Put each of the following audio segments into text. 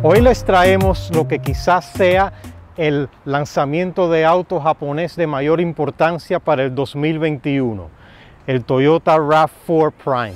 Hoy les traemos lo que quizás sea el lanzamiento de auto japonés de mayor importancia para el 2021, el Toyota RAV4 Prime.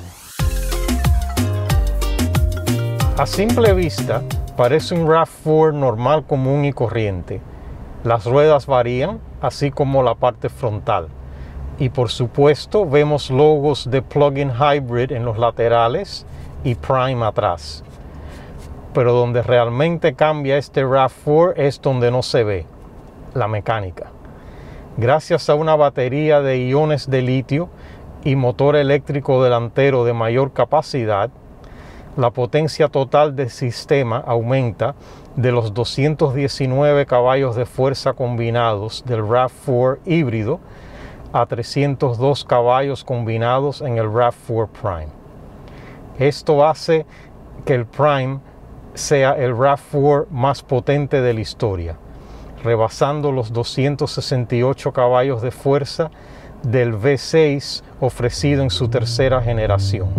A simple vista, parece un RAV4 normal, común y corriente. Las ruedas varían, así como la parte frontal. Y por supuesto, vemos logos de plug-in hybrid en los laterales y Prime atrás. Pero donde realmente cambia este RAV4 es donde no se ve, la mecánica. Gracias a una batería de iones de litio y motor eléctrico delantero de mayor capacidad, la potencia total del sistema aumenta de los 219 caballos de fuerza combinados del RAV4 híbrido a 302 caballos combinados en el RAV4 Prime. Esto hace que el Prime sea el RAV4 más potente de la historia, rebasando los 268 caballos de fuerza del V6 ofrecido en su tercera generación.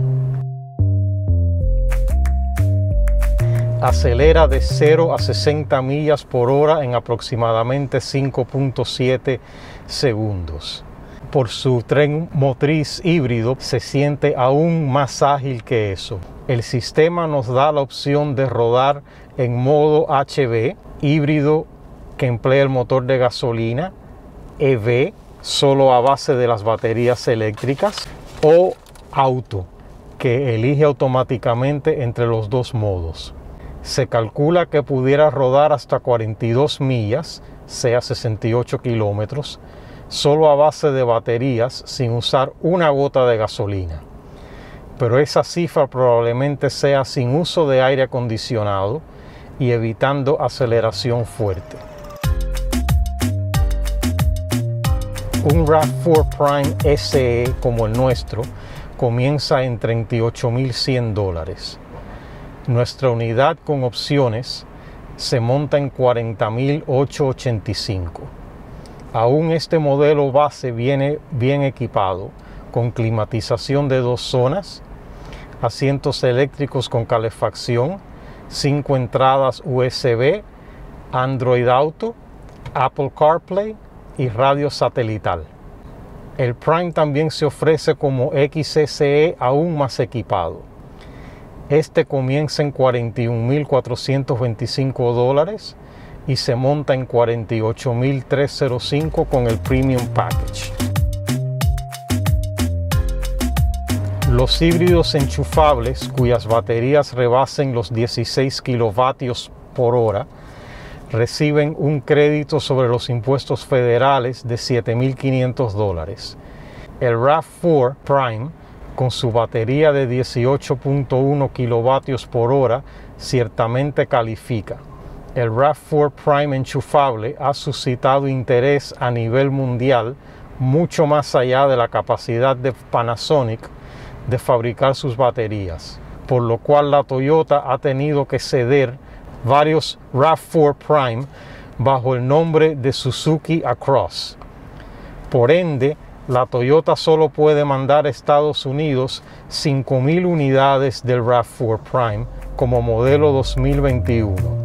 Acelera de 0 a 60 millas por hora en aproximadamente 5.7 segundos. Por su tren motriz híbrido se siente aún más ágil que eso. El sistema nos da la opción de rodar en modo HV, híbrido que emplea el motor de gasolina, EV, solo a base de las baterías eléctricas, o auto, que elige automáticamente entre los dos modos. Se calcula que pudiera rodar hasta 42 millas, sea 68 kilómetros, solo a base de baterías sin usar una gota de gasolina. Pero esa cifra probablemente sea sin uso de aire acondicionado y evitando aceleración fuerte. Un RAV4 Prime SE como el nuestro comienza en $38,100. Nuestra unidad con opciones se monta en $40,885. Aún este modelo base viene bien equipado, con climatización de 2 zonas, asientos eléctricos con calefacción, 5 entradas USB, Android Auto, Apple CarPlay y radio satelital. El Prime también se ofrece como XSE aún más equipado. Este comienza en $41,425 y se monta en $48,305 con el Premium Package. Los híbridos enchufables, cuyas baterías rebasen los 16 kilovatios por hora, reciben un crédito sobre los impuestos federales de $7,500. El RAV4 Prime, con su batería de 18.1 kilovatios por hora, ciertamente califica. El RAV4 Prime enchufable ha suscitado interés a nivel mundial mucho más allá de la capacidad de Panasonic de fabricar sus baterías, por lo cual la Toyota ha tenido que ceder varios RAV4 Prime bajo el nombre de Suzuki Across. Por ende, la Toyota solo puede mandar a Estados Unidos 5,000 unidades del RAV4 Prime como modelo 2021.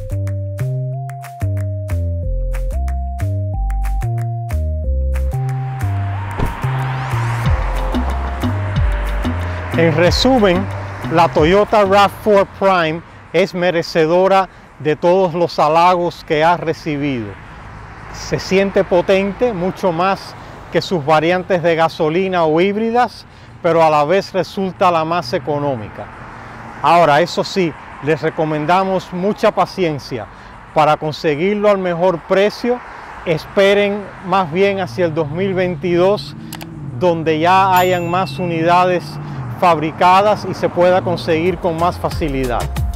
En resumen, la Toyota RAV4 Prime es merecedora de todos los halagos que ha recibido. Se siente potente, mucho más que sus variantes de gasolina o híbridas, pero a la vez resulta la más económica. Ahora, eso sí, les recomendamos mucha paciencia. Para conseguirlo al mejor precio, esperen más bien hacia el 2022, donde ya hayan más unidades fabricadas y se pueda conseguir con más facilidad.